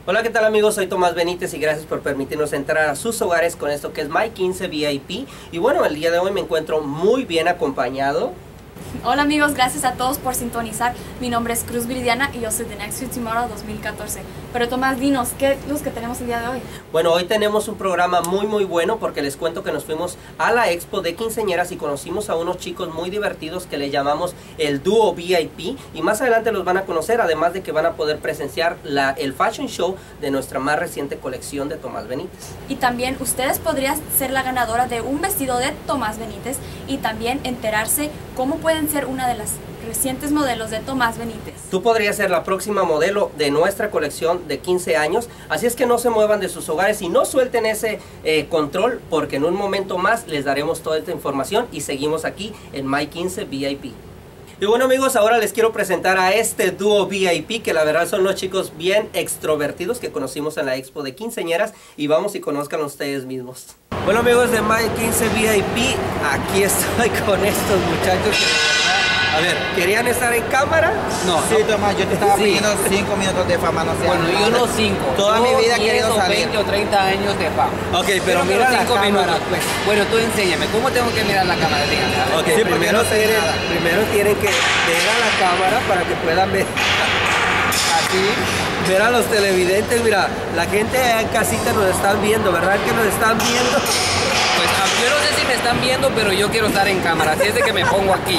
Hola, ¿qué tal amigos? Soy Tomás Benítez y gracias por permitirnos entrar a sus hogares con esto que es My 15 VIP. Y bueno, el día de hoy me encuentro muy bien acompañado. Hola amigos, gracias a todos por sintonizar. Mi nombre es Cruz Viridiana y yo soy de Next Fit Tomorrow 2014. Pero Tomás, dinos, ¿qué es lo que tenemos el día de hoy? Bueno, hoy tenemos un programa muy bueno porque les cuento que nos fuimos a la expo de quinceañeras y conocimos a unos chicos muy divertidos que le llamamos el dúo VIP y más adelante los van a conocer, además de que van a poder presenciar el fashion show de nuestra más reciente colección de Tomás Benítez. Y también ustedes podrían ser la ganadora de un vestido de Tomás Benítez y también enterarse cómo pueden ser una de las recientes modelos de Tomás Benítez. Tú podrías ser la próxima modelo de nuestra colección de 15 años, así es que no se muevan de sus hogares y no suelten ese control, porque en un momento más les daremos toda esta información y seguimos aquí en My 15 VIP. Y bueno amigos, ahora les quiero presentar a este dúo VIP que la verdad son unos chicos bien extrovertidos que conocimos en la expo de quinceañeras y vamos y conozcan ustedes mismos. Bueno amigos de My 15 VIP, aquí estoy con estos muchachos que de verdad, a ver, ¿querían estar en cámara? No, sí, Tomás, yo te estaba pidiendo 5 minutos de fama, no sé. Bueno, yo no 5. Toda mi vida he querido salir. 20 o 30 años de fama. Ok, pero mira la 5 cámara, minutos. pues. Bueno, tú enséñame, ¿cómo tengo que mirar la cámara? Dígame. Ok, Sí, porque primero, no sé nada. primero tienen que ver a la cámara para que puedan ver así, ver a los televidentes. Mira, la gente en casita nos están viendo, ¿verdad que nos están viendo? Pues yo no sé si me están viendo, pero yo quiero estar en cámara, así es de que me pongo aquí.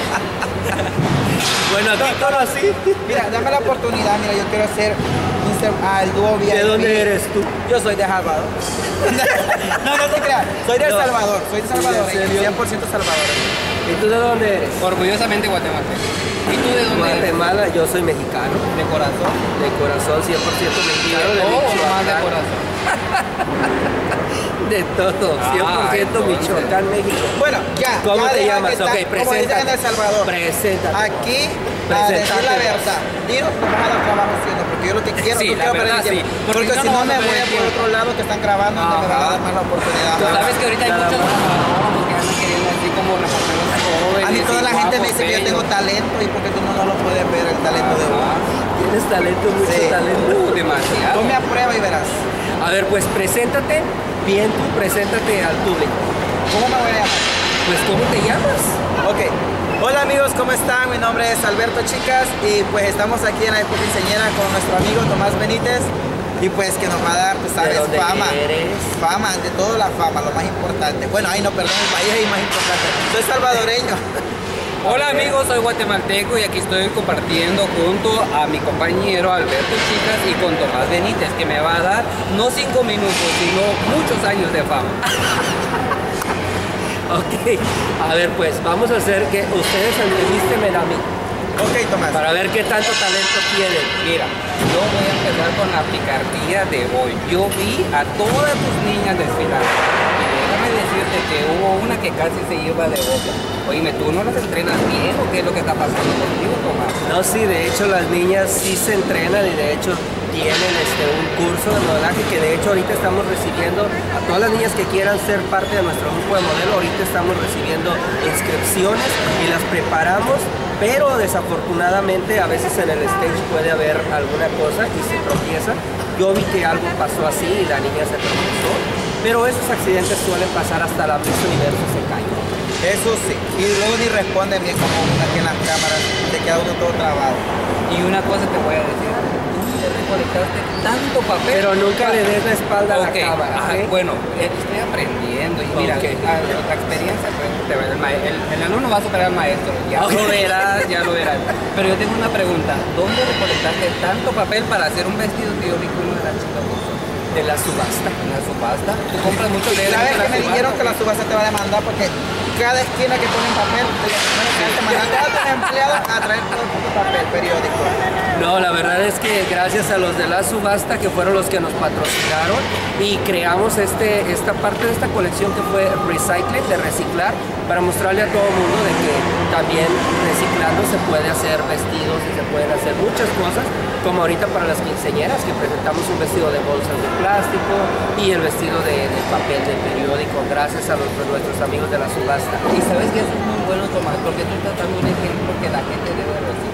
Bueno, aquí todo así. Mira, dame la oportunidad, mira, yo quiero hacer el dúo VIP. ¿De dónde eres tú? Yo soy de Salvador. no te creas, soy de El Salvador, soy de Salvador, ¿En serio? 100% salvadoreño. ¿Y tú de dónde eres? Orgullosamente guatemalteco. ¿Y tú de dónde eres? Guatemala, yo soy mexicano. De corazón. De corazón, 100% mexicano. De todo o más de Michoacán. corazón. De todo, 100% entonces. Michoacán, México. Bueno, ya. ¿Cómo ya te deja llamas? que está- Ok, como dicen en preséntate. El Salvador. Preséntate. Aquí, a decir la verdad. Dinos cómo vas a dar trabajo haciendo, porque yo lo que quiero, Sí, no la quiero perder verdad, el tiempo. sí. Porque Porque si no no vamos me a voy perder a por tiempo. otro lado que están grabando, no me van a dar más la oportunidad. Tú sabes que ahorita hay Nada muchos más. camarógrafos que andan queriendo así como reporteros jóvenes. A mí toda y la gente me guapos, dice que yo tengo bellos. talento y porque tú no lo puedes ver el talento de uno. Tienes talento, mucho Sí. talento. Demasiado. Ponme a prueba y verás. A ver, pues preséntate, bien tú, preséntate al público. ¿Cómo me voy a llamar? Pues, ¿cómo te llamas? Ok. Hola amigos, ¿cómo están? Mi nombre es Alberto Chicas y pues estamos aquí en la Expo Quinceañera con nuestro amigo Tomás Benítez y pues que nos va a dar, tú sabes, ¿De dónde fama. eres? Fama, ante todo la fama, lo más importante. Bueno, ay no, perdón, el país es más importante. Soy salvadoreño. Hola amigos, soy guatemalteco y aquí estoy compartiendo junto a mi compañero Alberto Chicas y con Tomás Benítez, que me va a dar no 5 minutos, sino muchos años de fama. Ok, a ver, pues vamos a hacer que ustedes entrevístenme a mí Ok, Tomás. para ver qué tanto talento tienen. Mira, yo voy a empezar con la picardía de hoy. Yo vi a todas tus niñas desfilar. Y déjame decirte que hubo una que casi se iba de boca. Oíme, ¿tú no las entrenas bien o qué es lo que está pasando contigo, Tomás? No, sí, de hecho las niñas sí se entrenan y de hecho tienen un curso de modelaje que de hecho ahorita estamos recibiendo a todas las niñas que quieran ser parte de nuestro grupo de modelo. Ahorita estamos recibiendo inscripciones y las preparamos, pero desafortunadamente a veces en el stage puede haber alguna cosa y se tropieza. Yo vi que algo pasó así y la niña se tropezó, pero esos accidentes suelen pasar hasta la Miss Universo se cae. Eso sí. Y luego ni responden bien como aquí en las cámaras, te queda uno todo trabado. Y una cosa te voy a decir. Tú recolectaste tanto papel. Pero nunca le des la espalda a la Ok, cámara. ajá, ¿ok? bueno, estoy aprendiendo y mira, Ok. la experiencia, pues, el alumno va a superar al maestro, ya Ok. lo verás, ya lo verás. Pero yo tengo una pregunta, ¿dónde recolectaste tanto papel para hacer un vestido que yo vi que uno de las chicas usó? De la subasta. ¿En la subasta? ¿Tú compras mucho de ¿Sabes en que la me dijeron que la subasta? subasta te va a demandar porque cada esquina que ponen papel, te mandan a tus empleados a traer todo tu papel periódico? No, la verdad es que gracias a los de la subasta que fueron los que nos patrocinaron y creamos esta parte de esta colección que fue Recycle, de reciclar, para mostrarle a todo el mundo de que también reciclando se puede hacer vestidos y se pueden hacer muchas cosas, como ahorita para las quinceañeras que presentamos un vestido de bolsas de plástico y el vestido de papel de periódico, gracias a nuestros amigos de la subasta. Y sabes que eso es muy bueno, Tomás, porque tú estás dando un ejemplo que la gente debe reciclar.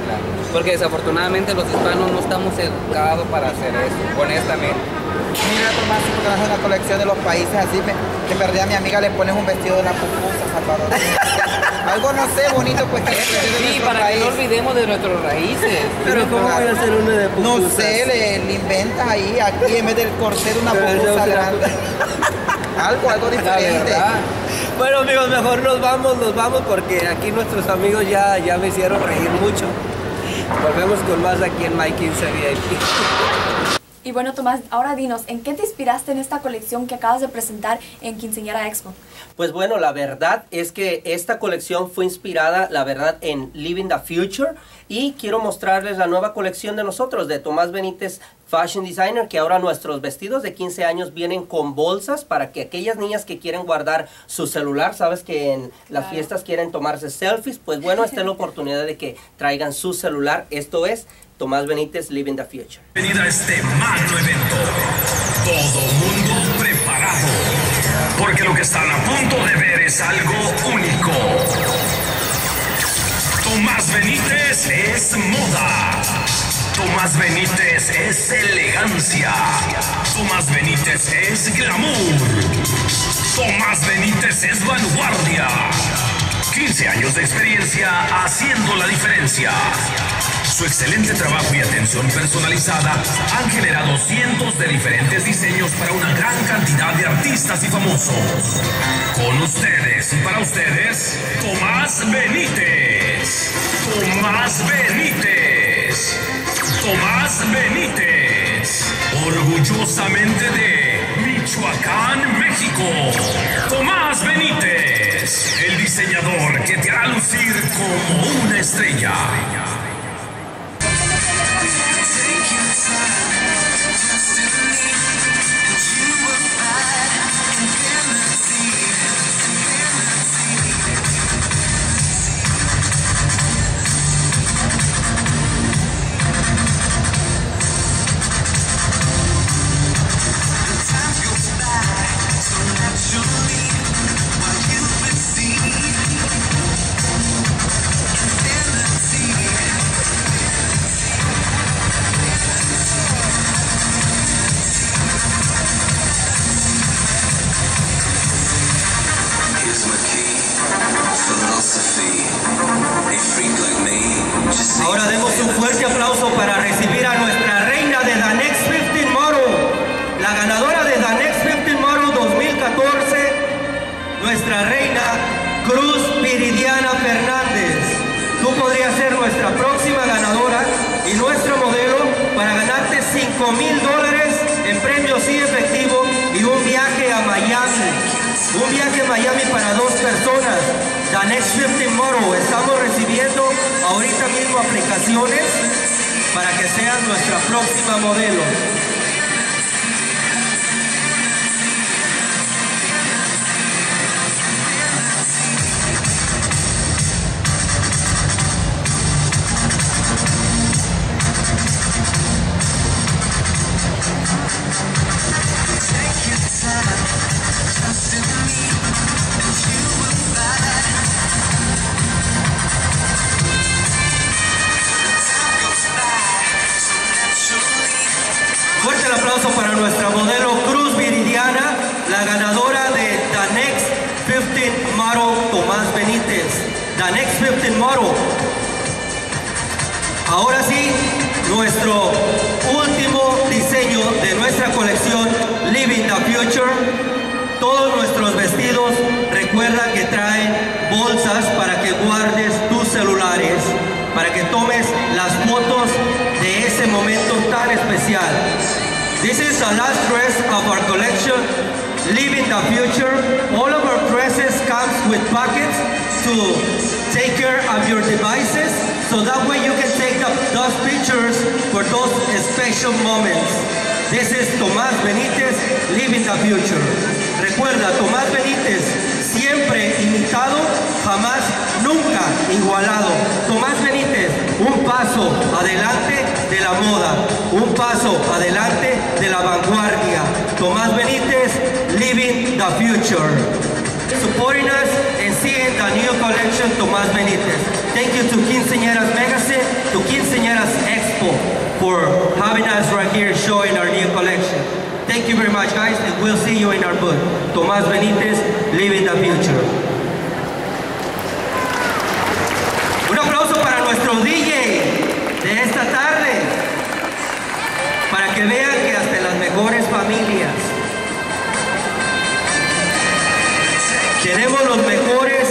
porque desafortunadamente los hispanos no estamos educados para hacer eso, honestamente. Mira, Tomás, si porque no es una colección de los países así, que en verdad a mi amiga le pones un vestido de la pupusa, Salvador. Algo, no sé, bonito, pues que Sí, para que no olvidemos de nuestras raíces. Pero ¿cómo voy a hacer uno de pupusas? No sé, le inventas ahí, aquí en vez del corset una pupusa grande. Algo diferente. Bueno, amigos, mejor nos vamos porque aquí nuestros amigos ya me hicieron reír mucho. Volvemos con más aquí en My 15 VIP. Y bueno, Tomás, ahora dinos, ¿en qué te inspiraste en esta colección que acabas de presentar en Quinceañera Expo? Pues bueno, la verdad es que esta colección fue inspirada, la verdad, en Living the Future. Y quiero mostrarles la nueva colección de nosotros, de Tomás Benítez Fashion Designer, que ahora nuestros vestidos de 15 años vienen con bolsas para que aquellas niñas que quieren guardar su celular, sabes que en las fiestas quieren tomarse selfies, pues bueno, esta es la oportunidad de que traigan su celular. Esto es Tomás Benítez Living the Future. Bienvenida a este magno evento. Todo mundo preparado, porque lo que están a punto de ver es algo único. Tomás Benítez es moda. Tomás Benítez es elegancia. Tomás Benítez es glamour. Tomás Benítez es vanguardia. 15 años de experiencia haciendo la diferencia. Su excelente trabajo y atención personalizada han generado cientos de diferentes diseños para una gran cantidad de artistas y famosos. Con ustedes y para ustedes, Tomás Benítez. Tomás Benítez. Tomás Benítez. Orgullosamente de Michoacán, México. Tomás Benítez. El diseñador que te hará lucir como una estrella. Ahora demos un fuerte aplauso para recibir a nuestra reina de The Next 15 Model, la ganadora de The Next 15 Model 2014, nuestra reina Cruz Viridiana Fernández. Tú podrías ser nuestra próxima ganadora y nuestro modelo para ganarte $5,000 en premios y efectivo y un viaje a Miami. Un viaje a Miami para 2 personas. The Next 15 Model. Estamos recibiendo ahorita mismo aplicaciones para que seas nuestra próxima modelo. Fuerte el aplauso para nuestra modelo Cruz Viridiana, la ganadora de The Next 15 Model Tomás Benítez. The Next 15 Model. Ahora sí, nuestro último diseño de nuestra colección Living the Future. Todos nuestros vestidos, recuerda que traen bolsas para que guardes tus celulares, para que tomes las fotos de ese momento tan especial. This is the last dress of our collection, Living the Future. All of our dresses comes with pockets to take care of your devices, so that way you can take those pictures for those special moments. This is Tomás Benítez, Living the Future. Recuerda, Tomás Benítez, siempre imitado, jamás, nunca igualado. Tomás Benítez, un paso adelante de la moda, un paso adelante de la vanguardia. Tomás Benítez, Living the Future. Supporting us and seeing the new collection, Tomás Benítez. Thank you to Quinceañeras Magazine, to Quinceañeras Expo for having us right here showing our new collection. Thank you very much, guys, and we'll see you in our booth. Tomás Benítez, Living the Future. Un aplauso para nuestro DJ de esta tarde, para que vean que hasta en las mejores familias tenemos los mejores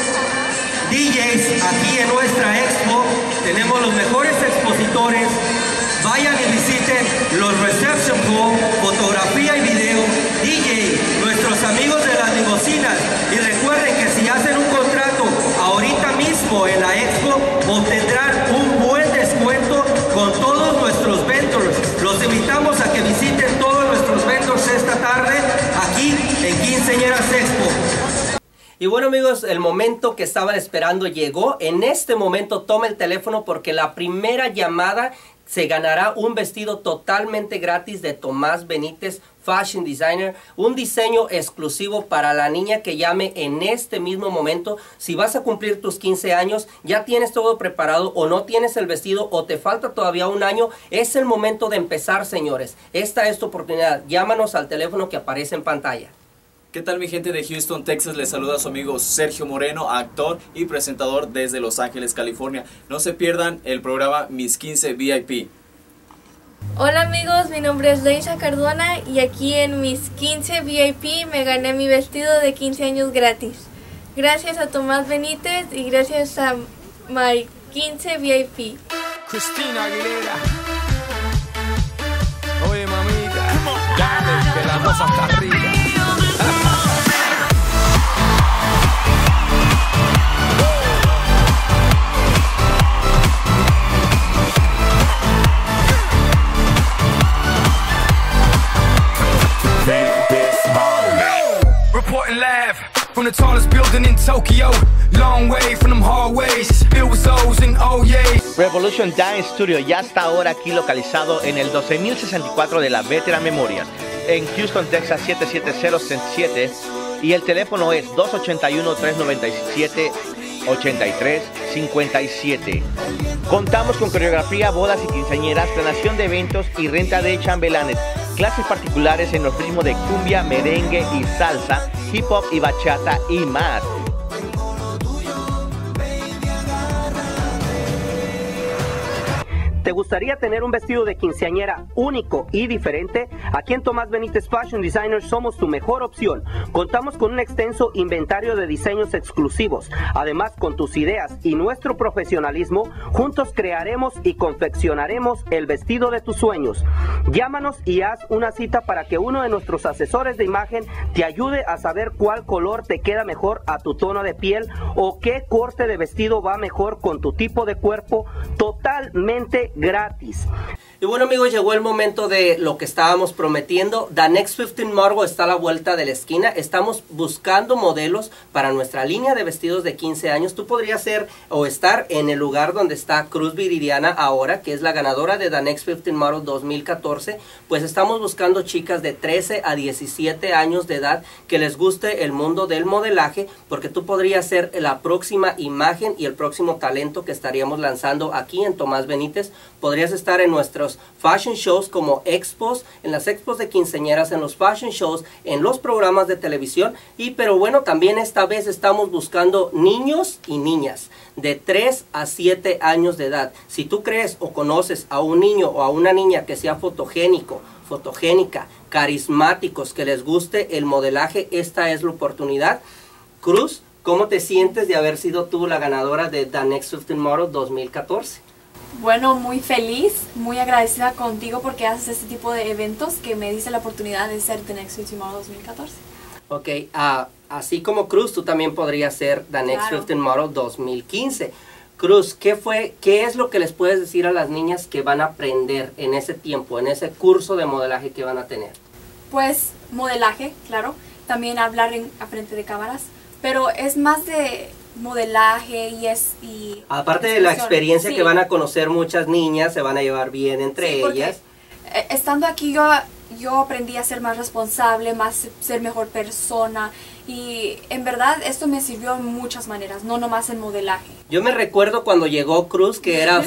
DJs aquí en nuestra expo, tenemos los mejores expositores. Vayan y visiten los reception hall, fotografía y video, DJ, nuestros amigos de las limusinas. Y recuerden que si hacen un contrato ahorita mismo en la expo, obtendrán un buen descuento con todos nuestros vendors. Los invitamos a que visiten todos nuestros vendors esta tarde aquí en Quinceañeras Expo. Y bueno, amigos, el momento que estaban esperando llegó. En este momento toma el teléfono porque la primera llamada se ganará un vestido totalmente gratis de Tomás Benítez, Fashion Designer, un diseño exclusivo para la niña que llame en este mismo momento. Si vas a cumplir tus 15 años, ya tienes todo preparado o no tienes el vestido o te falta todavía un año, es el momento de empezar, señores. Esta es tu oportunidad. Llámanos al teléfono que aparece en pantalla. ¿Qué tal, mi gente de Houston, Texas? Les saluda a su amigo Sergio Moreno, actor y presentador desde Los Ángeles, California. No se pierdan el programa Mis 15 VIP. Hola amigos, mi nombre es Leisa Cardona y aquí en Mis 15 VIP me gané mi vestido de 15 años gratis. Gracias a Tomás Benítez y gracias a My 15 VIP. Cristina Aguilera. Oye, mamita, dale, que la cosa está arriba. Reporting live from the tallest building in Tokyo. Long way from them hallways. Filled with O's and oh yeah. Revolution Dance Studio ya está ahora aquí localizado en el 12064 de la Veteran Memorial en Houston, Texas 77067 y el teléfono es 281-397-8357. Contamos con coreografía, bodas y quinceañeras, planeación de eventos y renta de chambelanes, clases particulares en los ritmos de cumbia, merengue y salsa, hip hop y bachata y más. ¿Te gustaría tener un vestido de quinceañera único y diferente? Aquí en Tomás Benítez Fashion Designer somos tu mejor opción. Contamos con un extenso inventario de diseños exclusivos. Además, con tus ideas y nuestro profesionalismo, juntos crearemos y confeccionaremos el vestido de tus sueños. Llámanos y haz una cita para que uno de nuestros asesores de imagen te ayude a saber cuál color te queda mejor a tu tono de piel o qué corte de vestido va mejor con tu tipo de cuerpo, totalmente gratis. Y bueno, amigos, llegó el momento de lo que estábamos prometiendo. The Next 15 Model está a la vuelta de la esquina. Estamos buscando modelos para nuestra línea de vestidos de 15 años. Tú podrías ser o estar en el lugar donde está Cruz Viridiana ahora, que es la ganadora de The Next 15 Model 2014. Pues estamos buscando chicas de 13 a 17 años de edad que les guste el mundo del modelaje, porque tú podrías ser la próxima imagen y el próximo talento que estaríamos lanzando aquí en Tomás Benítez. Podrías estar en nuestros fashion shows como expos, en las expos de quinceañeras, en los fashion shows, en los programas de televisión. Pero bueno, también esta vez estamos buscando niños y niñas de 3 a 7 años de edad. Si tú crees o conoces a un niño o a una niña que sea fotogénico, fotogénica, carismáticos, que les guste el modelaje, esta es la oportunidad. Cruz, ¿cómo te sientes de haber sido tú la ganadora de The Next 15 Model 2014? Bueno, muy feliz, muy agradecida contigo porque haces este tipo de eventos que me dice la oportunidad de ser The Next 15 Model 2014. Ok, así como Cruz, tú también podrías ser The Next 15 Model 2015. Cruz, ¿qué es lo que les puedes decir a las niñas que van a aprender en ese tiempo, en ese curso de modelaje que van a tener? Pues modelaje, claro, también hablar a frente de cámaras, pero es más de modelaje y aparte de la experiencia, sí, que van a conocer muchas niñas, se van a llevar bien entre ellas. Estando aquí yo aprendí a ser más responsable, ser mejor persona, y en verdad esto me sirvió en muchas maneras, no nomás en modelaje. Yo me recuerdo cuando llegó Cruz, que era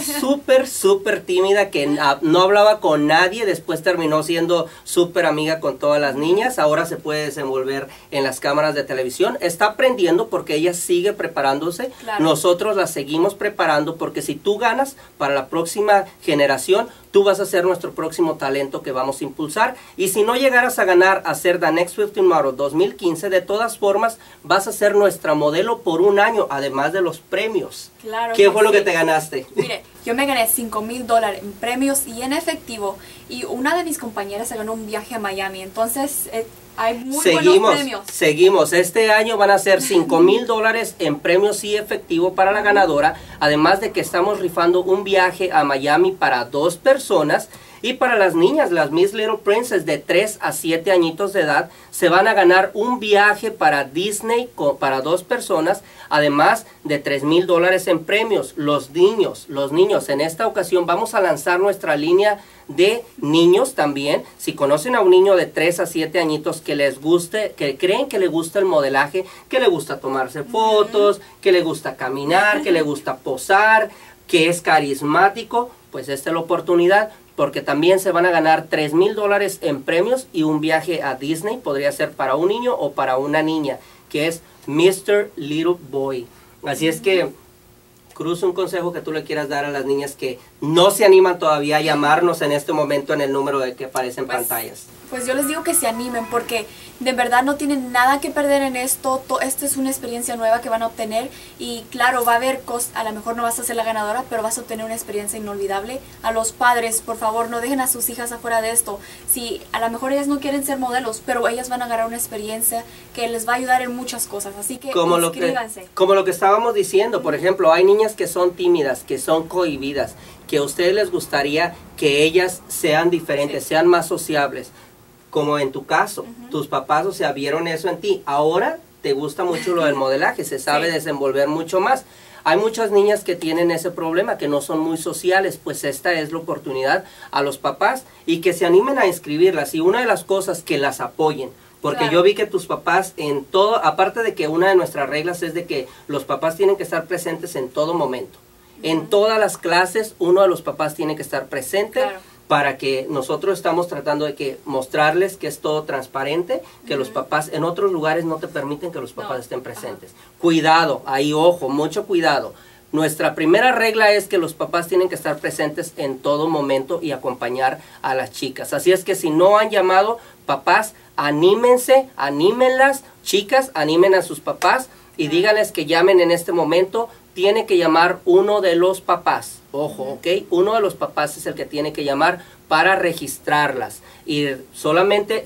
súper tímida, que no hablaba con nadie, después terminó siendo súper amiga con todas las niñas, ahora se puede desenvolver en las cámaras de televisión, está aprendiendo porque ella sigue preparándose, claro. Nosotros la seguimos preparando porque si tú ganas para la próxima generación, tú vas a ser nuestro próximo talento que vamos a impulsar, y si no llegaras a ganar a ser The Next 15 Model 2015, de todas formas vas a ser nuestra modelo por un año, además de los premios. Claro. ¿Qué fue lo que te ganaste? Mire, yo me gané $5,000 en premios y en efectivo, y una de mis compañeras se ganó un viaje a Miami, entonces hay muy buenos premios. Seguimos, este año van a ser $5,000 en premios y efectivo para la ganadora, además de que estamos rifando un viaje a Miami para 2 personas. Y para las niñas, las Miss Little Princess de 3 a 7 añitos de edad, se van a ganar un viaje para Disney para 2 personas, además de $3,000 en premios. Los niños, en esta ocasión vamos a lanzar nuestra línea de niños también. Si conocen a un niño de 3 a 7 añitos que les guste, que creen que le gusta el modelaje, que le gusta tomarse fotos, que le gusta caminar, que le gusta posar, que es carismático, pues esta es la oportunidad, porque también se van a ganar $3,000 en premios y un viaje a Disney, podría ser para un niño o para una niña, que es Mr. Little Boy. Así es que, Cruz, un consejo que tú le quieras dar a las niñas que no se animan todavía a llamarnos en este momento en el número de que aparece en pantallas. Pues yo les digo que se animen, porque de verdad no tienen nada que perder en esto. Esta es una experiencia nueva que van a obtener, y claro, va a haber a lo mejor no vas a ser la ganadora, pero vas a obtener una experiencia inolvidable. A los padres, por favor, no dejen a sus hijas afuera de esto. Si a lo mejor ellas no quieren ser modelos, pero ellas van a agarrar una experiencia que les va a ayudar en muchas cosas, así que inscríbanse. Como lo que estábamos diciendo, por ejemplo, hay niñas que son tímidas, que son cohibidas, que a ustedes les gustaría que ellas sean diferentes, sean más sociables. Como en tu caso, tus papás, o sea, vieron eso en ti. Ahora te gusta mucho lo del modelaje, se sabe desenvolver mucho más. Hay muchas niñas que tienen ese problema, que no son muy sociales, pues esta es la oportunidad a los papás y que se animen a inscribirlas. Y una de las cosas, que las apoyen. Porque yo vi que tus papás en todo, aparte de que una de nuestras reglas es de que los papás tienen que estar presentes en todo momento. En todas las clases, uno de los papás tiene que estar presente. Para que nosotros estamos tratando de que mostrarles que es todo transparente, que los papás en otros lugares no te permiten que los papás estén presentes. Cuidado, ahí ojo, mucho cuidado. Nuestra primera regla es que los papás tienen que estar presentes en todo momento y acompañar a las chicas. Así es que si no han llamado, papás, anímense, anímenlas, chicas, animen a sus papás y díganles que llamen en este momento. Tiene que llamar uno de los papás, ojo, ¿ok? Uno de los papás es el que tiene que llamar para registrarlas. Y solamente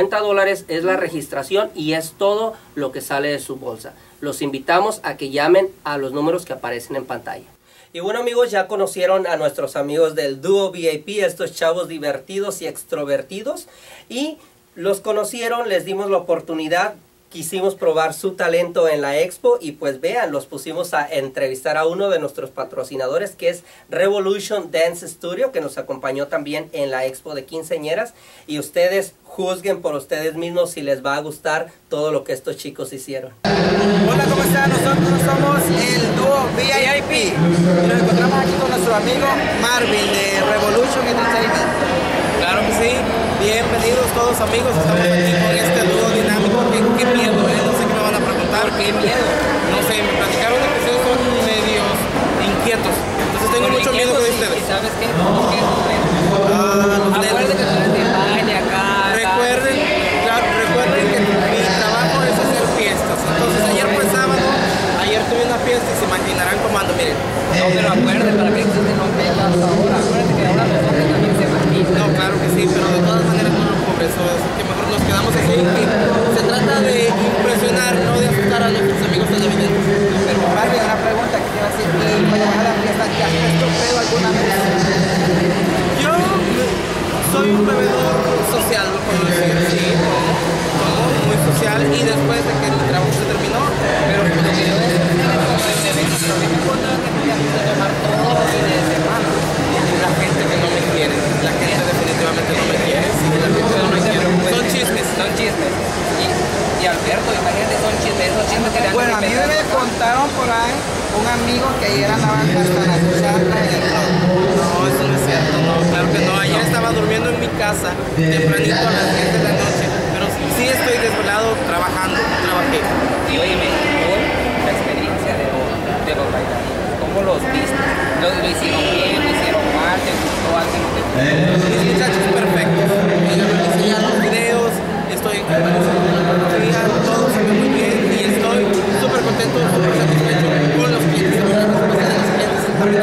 $50 es la registración y es todo lo que sale de su bolsa. Los invitamos a que llamen a los números que aparecen en pantalla. Y bueno, amigos, ya conocieron a nuestros amigos del dúo VIP, estos chavos divertidos y extrovertidos. Y los conocieron, les dimos la oportunidad. Quisimos probar su talento en la expo y pues vean, los pusimos a entrevistar a uno de nuestros patrocinadores, que es Revolution Dance Studio, que nos acompañó también en la expo de quinceañeras, y ustedes juzguen por ustedes mismos si les va a gustar todo lo que estos chicos hicieron. Hola, ¿cómo están? Nosotros somos el dúo VIP y nos encontramos aquí con nuestro amigo Marvin de Revolution Entertainment. Claro que sí, bienvenidos todos amigos, estamos aquí con este dúo dinámico. ¿Qué miedo, No sé qué me van a preguntar. ¿Por qué miedo? No sé, me platicaron de que ustedes son medios inquietos, entonces tengo mucho miedo con ustedes. ¿Y sabes qué? Acuérdense que tú eres de baile acá. Recuerden que mi trabajo es hacer fiestas, entonces ayer fue sábado, ayer tuve una fiesta y se imaginarán cómo ando, miren. No, pero acuérdense, ¿para qué existen los fiestas ahora? Acuérdense que ahora los hombres también se maquillan. No, claro que sí, pero de todas maneras no por eso es que mejor nos quedamos así. Se trata de impresionar, no de asustar a nuestros amigos televidentes. Pero Marvin, una pregunta que te iba a decir, cuando vas a la fiesta, ¿te has puesto pedo alguna vez? Yo soy un bebedor social, lo puedo decir, sí, como muy social, y después de que mi trabajo se terminó, pero lo que yo veo es que me importa que te hagas de tomar todos los fines de semana. La gente que no me quiere, la gente definitivamente no me quiere, sí, la gente no me quiere. Son chismes. Son chismes. Y Alberto, imagínate, son chismes que bueno, a mí me contaron por ahí un amigo que casa tempranito a las 10 de la noche, pero sí estoy desvelado trabajando, trabajé. Y óyeme, hoy la experiencia de los bailarines, ¿cómo los viste? ¿Lo hicieron bien, lo hicieron mal, te gustó algo, no te gustó? Mis muchachos perfectos, ellos me enseñan los videos, estoy apareciendo en la fotografía, todo se ve muy bien y estoy súper contento, súper satisfecho con los clientes, con la respuesta de los clientes.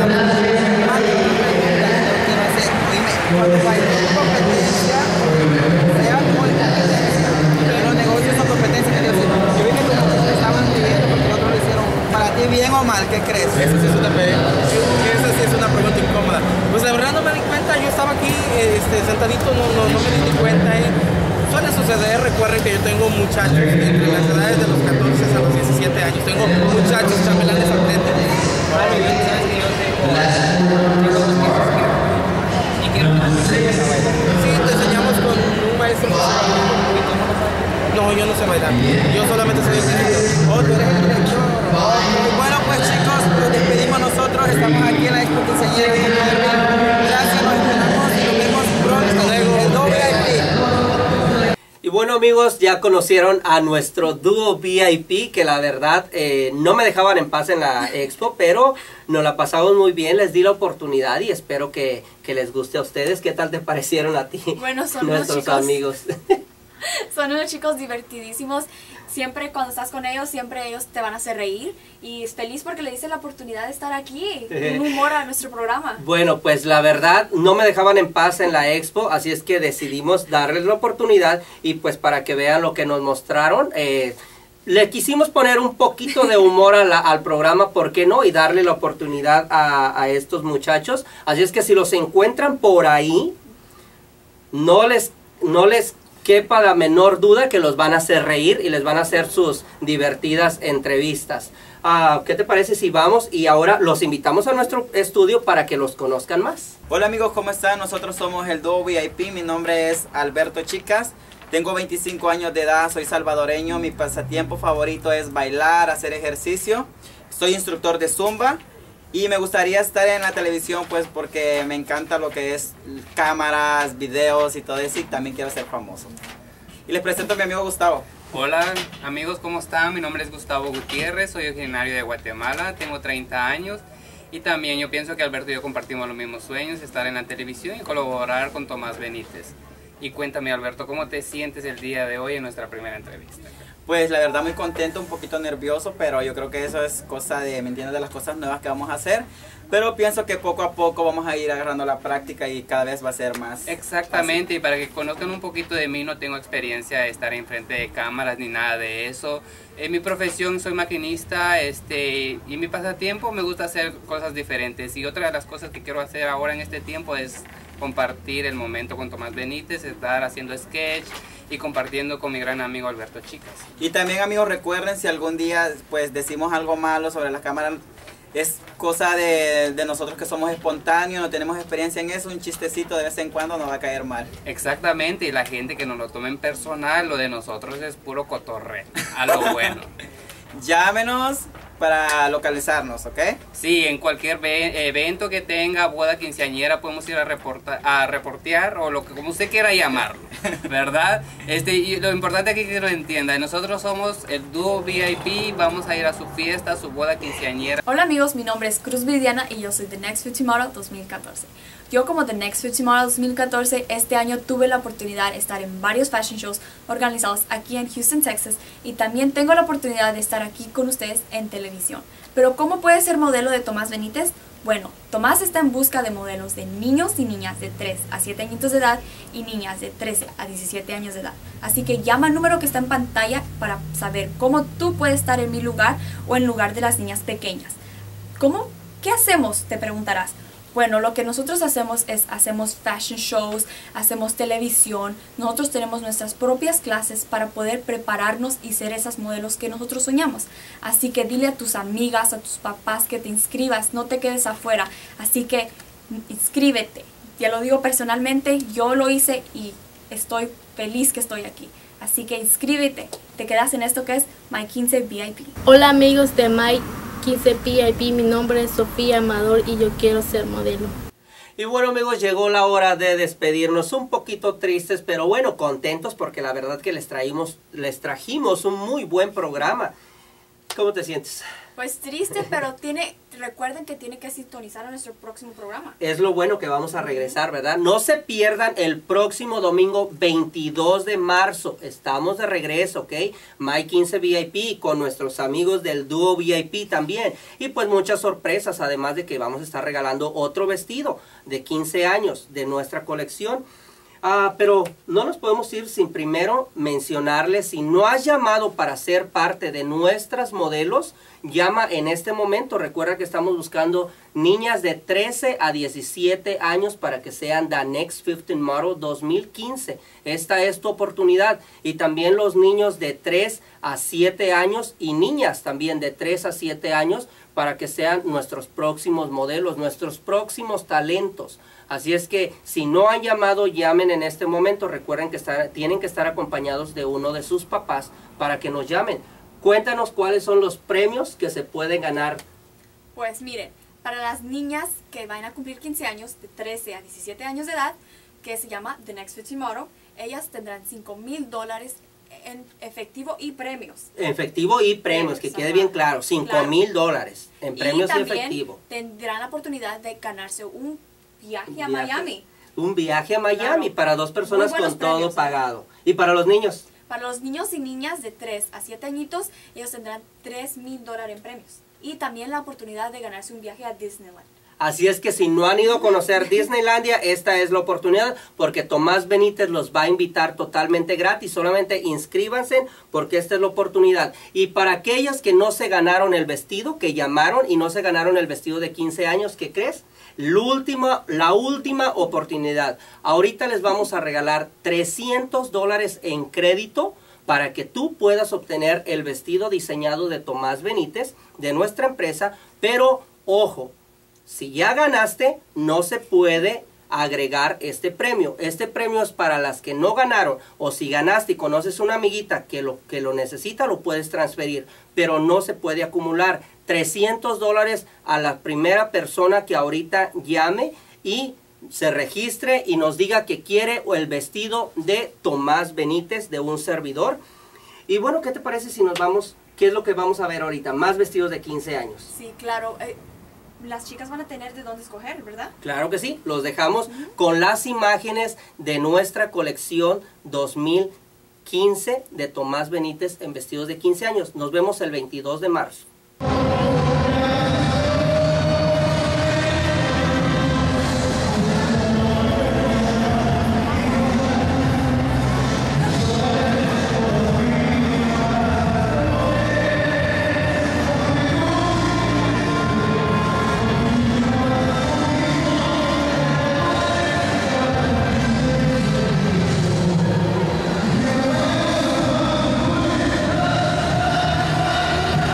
Cuando bailé en competencia, sea muy competencia, pero los negocios son competencia que yo vi que como que estaban pidiendo porque otros lo hicieron. ¿Para ti bien o mal? ¿Qué crees? Esa sí es una pregunta incómoda. Pues la verdad no me di cuenta, yo estaba aquí sentadito, no me di cuenta. Suele suceder, recuerden que yo tengo muchachos entre las edades de los 14 a los 17 años, tengo muchachos chambelanes al frente. Sí, te enseñamos con un maestro. No, yo no sé bailar. Yo solamente soy el director. Oh, tú eres el director. Bueno, pues chicos, nos despedimos nosotros. Estamos aquí en la Expo Quinceañera. Gracias, nos esperamos y nos vemos pronto. Hasta luego. El doble VIP. Y bueno, amigos, ya conocieron a nuestro dúo VIP, que la verdad no me dejaban en paz en la expo, pero nos la pasamos muy bien, les di la oportunidad y espero que les guste a ustedes. ¿Qué tal te parecieron a ti? Bueno, son nuestros amigos? Son unos chicos divertidísimos. Siempre cuando estás con ellos, siempre ellos te van a hacer reír. Y es feliz porque le dice la oportunidad de estar aquí, un humor a nuestro programa. Bueno, pues la verdad no me dejaban en paz en la expo, así es que decidimos darles la oportunidad y pues para que vean lo que nos mostraron, le quisimos poner un poquito de humor al programa, ¿por qué no? Y darle la oportunidad a estos muchachos. Así es que si los encuentran por ahí, no les quepa la menor duda que los van a hacer reír y les van a hacer sus divertidas entrevistas. ¿Qué te parece si vamos y ahora los invitamos a nuestro estudio para que los conozcan más? Hola amigos, ¿cómo están? Nosotros somos el dúo VIP, mi nombre es Alberto Chicas, tengo 25 años de edad, soy salvadoreño, mi pasatiempo favorito es bailar, hacer ejercicio, soy instructor de Zumba y me gustaría estar en la televisión pues porque me encanta lo que es cámaras, videos y todo eso y también quiero ser famoso. Y les presento a mi amigo Gustavo. Hola amigos, ¿cómo están? Mi nombre es Gustavo Gutiérrez, soy originario de Guatemala, tengo 30 años y también yo pienso que Alberto y yo compartimos los mismos sueños, estar en la televisión y colaborar con Tomás Benítez. Y cuéntame Alberto, ¿cómo te sientes el día de hoy en nuestra primera entrevista? Pues la verdad muy contento, un poquito nervioso, pero yo creo que eso es cosa de, ¿me entiendes? De las cosas nuevas que vamos a hacer. Pero pienso que poco a poco vamos a ir agarrando la práctica y cada vez va a ser más Exactamente, fácil. Y para que conozcan un poquito de mí, no tengo experiencia de estar enfrente de cámaras ni nada de eso. En mi profesión soy maquinista y en mi pasatiempo me gusta hacer cosas diferentes. Y otra de las cosas que quiero hacer ahora en este tiempo es compartir el momento con Tomás Benítez, estar haciendo sketch y compartiendo con mi gran amigo Alberto Chicas. Y también amigos, recuerden si algún día pues decimos algo malo sobre las cámaras, es cosa de nosotros que somos espontáneos, no tenemos experiencia en eso, un chistecito de vez en cuando nos va a caer mal. Exactamente, y la gente que nos lo tome en personal, lo de nosotros es puro cotorreo, a lo bueno. Llámenos para localizarnos, ¿ok? Sí, en cualquier evento que tenga, boda, quinceañera, podemos ir a reportear o como usted quiera llamarlo, ¿verdad? Y lo importante aquí es que lo entiendan, nosotros somos el dúo VIP, vamos a ir a su fiesta, a su boda, quinceañera. Hola amigos, mi nombre es Cruz Vidiana y yo soy The Next Fit Tomorrow 2014. Yo como The Next Fit Tomorrow 2014, este año tuve la oportunidad de estar en varios fashion shows organizados aquí en Houston, Texas, y también tengo la oportunidad de estar aquí con ustedes en televisión. Pero ¿cómo puede ser modelo de Tomás Benítez? Bueno, Tomás está en busca de modelos de niños y niñas de 3 a 7 añitos de edad y niñas de 13 a 17 años de edad. Así que llama al número que está en pantalla para saber cómo tú puedes estar en mi lugar o en lugar de las niñas pequeñas. ¿Cómo? ¿Qué hacemos? Te preguntarás. Bueno, lo que nosotros hacemos es hacemos fashion shows, hacemos televisión, nosotros tenemos nuestras propias clases para poder prepararnos y ser esas modelos que nosotros soñamos. Así que dile a tus amigas, a tus papás que te inscribas, no te quedes afuera. Así que inscríbete. Ya lo digo personalmente, yo lo hice y estoy feliz que estoy aquí. Así que inscríbete, te quedas en esto que es My 15 VIP. Hola amigos de My 15 VIP, mi nombre es Sofía Amador y yo quiero ser modelo. Y bueno, amigos, llegó la hora de despedirnos, un poquito tristes, pero bueno, contentos porque la verdad que les trajimos un muy buen programa. ¿Cómo te sientes? Pues triste, pero recuerden que tienen que sintonizar a nuestro próximo programa. Es lo bueno que vamos a regresar, ¿verdad? No se pierdan el próximo domingo 22 de marzo. Estamos de regreso, ¿ok? My 15 VIP con nuestros amigos del dúo VIP también. Y pues muchas sorpresas, además de que vamos a estar regalando otro vestido de 15 años de nuestra colección. Pero no nos podemos ir sin primero mencionarles, si no has llamado para ser parte de nuestras modelos, llama en este momento. Recuerda que estamos buscando niñas de 13 a 17 años para que sean The Next 15 Model 2015. Esta es tu oportunidad. Y también los niños de 3 a 7 años y niñas también de 3 a 7 años para que sean nuestros próximos modelos, nuestros próximos talentos. Así es que si no han llamado, llamen en este momento. Recuerden que tienen que estar acompañados de uno de sus papás para que nos llamen. Cuéntanos cuáles son los premios que se pueden ganar. Pues miren, para las niñas que van a cumplir 15 años, de 13 a 17 años de edad, que se llama The Next 15 Model, ellas tendrán $5,000 en efectivo y premios. Efectivo y premios, que quede bien claro, $5,000 en premios y efectivo. Tendrán la oportunidad de ganarse un viaje a Miami. Un viaje a Miami, claro, para 2 personas con todo premios, pagado. ¿Y para los niños? Para los niños y niñas de 3 a 7 añitos, ellos tendrán $3,000 en premios. Y también la oportunidad de ganarse un viaje a Disneyland. Así es que si no han ido a conocer Disneylandia, esta es la oportunidad, porque Tomás Benítez los va a invitar totalmente gratis. Solamente inscríbanse porque esta es la oportunidad. Y para aquellas que no se ganaron el vestido, que llamaron y no se ganaron el vestido de 15 años, ¿qué crees? La última oportunidad. Ahorita les vamos a regalar $300 en crédito para que tú puedas obtener el vestido diseñado de Tomás Benítez, de nuestra empresa. Pero, ojo, si ya ganaste, no se puede agregar este premio. Este premio es para las que no ganaron, o si ganaste y conoces una amiguita que lo necesita, lo puedes transferir, pero no se puede acumular. $300 a la primera persona que ahorita llame y se registre y nos diga que quiere el vestido de Tomás Benítez, de un servidor. Y bueno, ¿qué te parece si nos vamos? ¿Qué es lo que vamos a ver ahorita? Más vestidos de 15 años. Sí, claro. Las chicas van a tener de dónde escoger, ¿verdad? Claro que sí. Los dejamos con las imágenes de nuestra colección 2015 de Tomás Benítez en vestidos de 15 años. Nos vemos el 22 de marzo.